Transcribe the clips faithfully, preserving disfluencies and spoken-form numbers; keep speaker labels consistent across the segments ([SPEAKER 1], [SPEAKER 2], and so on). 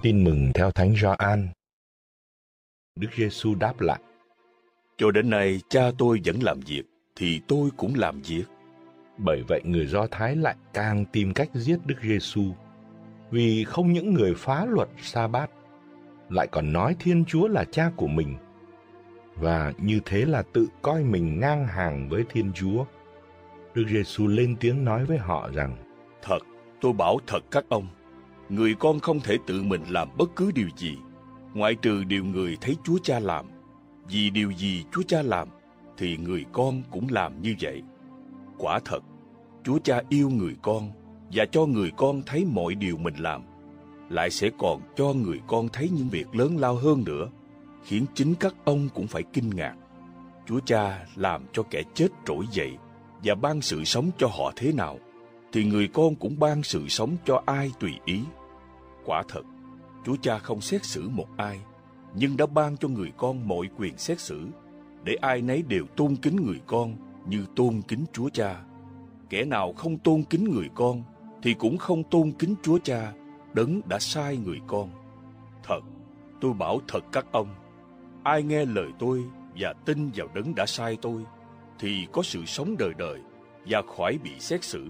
[SPEAKER 1] Tin mừng theo Thánh Gioan. Đức Giêsu đáp lại:
[SPEAKER 2] Cho đến nay cha tôi vẫn làm việc, thì tôi cũng làm việc.
[SPEAKER 1] Bởi vậy người Do Thái lại càng tìm cách giết Đức Giêsu, vì không những người phá luật sa-bát, lại còn nói Thiên Chúa là cha của mình, và như thế là tự coi mình ngang hàng với Thiên Chúa. Đức Giêsu lên tiếng nói với họ rằng:
[SPEAKER 2] Thật, tôi bảo thật các ông, người con không thể tự mình làm bất cứ điều gì, ngoại trừ điều người thấy Chúa Cha làm. Vì điều gì Chúa Cha làm, thì người con cũng làm như vậy. Quả thật, Chúa Cha yêu người con và cho người con thấy mọi điều mình làm, lại sẽ còn cho người con thấy những việc lớn lao hơn nữa, khiến chính các ông cũng phải kinh ngạc. Chúa Cha làm cho kẻ chết trỗi dậy và ban sự sống cho họ thế nào, thì người con cũng ban sự sống cho ai tùy ý. Quả thật, Chúa Cha không xét xử một ai, nhưng đã ban cho người con mọi quyền xét xử, để ai nấy đều tôn kính người con như tôn kính Chúa Cha. Kẻ nào không tôn kính người con, thì cũng không tôn kính Chúa Cha, đấng đã sai người con. Thật, tôi bảo thật các ông, ai nghe lời tôi và tin vào đấng đã sai tôi, thì có sự sống đời đời và khỏi bị xét xử,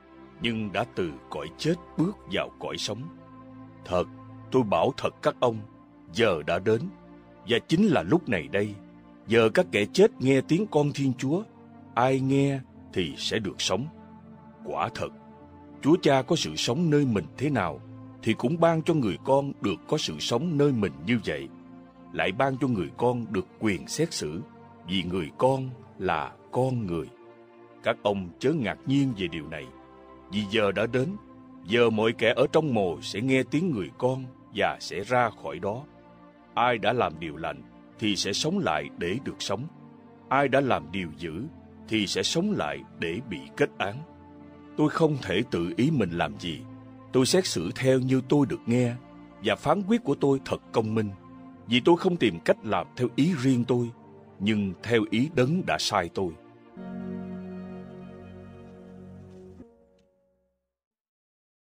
[SPEAKER 2] nhưng đã từ cõi chết bước vào cõi sống. Thật, tôi bảo thật các ông, giờ đã đến, và chính là lúc này đây, giờ các kẻ chết nghe tiếng con Thiên Chúa, ai nghe thì sẽ được sống. Quả thật, Chúa Cha có sự sống nơi mình thế nào, thì cũng ban cho người con được có sự sống nơi mình như vậy. Lại ban cho người con được quyền xét xử, vì người con là con người. Các ông chớ ngạc nhiên về điều này, vì giờ đã đến, giờ mọi kẻ ở trong mồ sẽ nghe tiếng người con và sẽ ra khỏi đó. Ai đã làm điều lành thì sẽ sống lại để được sống. Ai đã làm điều dữ thì sẽ sống lại để bị kết án. Tôi không thể tự ý mình làm gì. Tôi xét xử theo như tôi được nghe, và phán quyết của tôi thật công minh, vì tôi không tìm cách làm theo ý riêng tôi, nhưng theo ý đấng đã sai tôi.